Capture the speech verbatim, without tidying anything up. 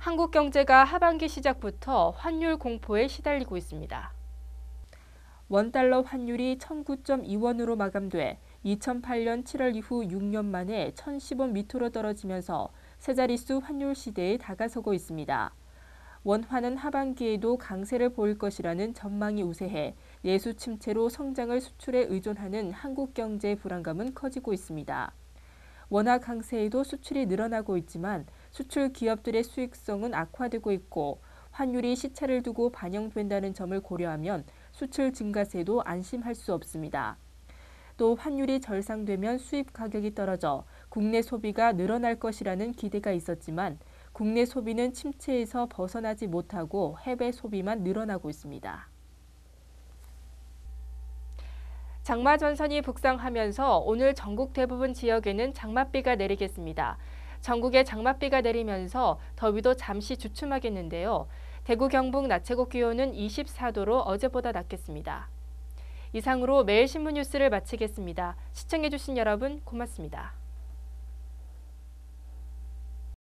한국 경제가 하반기 시작부터 환율 공포에 시달리고 있습니다. 원달러 환율이 천구 점 이 원으로 마감돼 이천팔 년 칠월 이후 육 년 만에 천십 원 밑으로 떨어지면서 세 자릿수 환율 시대에 다가서고 있습니다. 원화는 하반기에도 강세를 보일 것이라는 전망이 우세해 내수 침체로 성장을 수출에 의존하는 한국 경제의 불안감은 커지고 있습니다. 원화 강세에도 수출이 늘어나고 있지만 수출 기업들의 수익성은 악화되고 있고 환율이 시차를 두고 반영된다는 점을 고려하면 수출 증가세도 안심할 수 없습니다. 또 환율이 절상되면 수입 가격이 떨어져 국내 소비가 늘어날 것이라는 기대가 있었지만 국내 소비는 침체에서 벗어나지 못하고 해외 소비만 늘어나고 있습니다. 장마 전선이 북상하면서 오늘 전국 대부분 지역에는 장맛비가 내리겠습니다. 전국에 장맛비가 내리면서 더위도 잠시 주춤하겠는데요. 대구 경북 나채곡 기온은 이십사 도로 어제보다 낮겠습니다. 이상으로 매일 신문 뉴스를 마치겠습니다. 시청해주신 여러분 고맙습니다.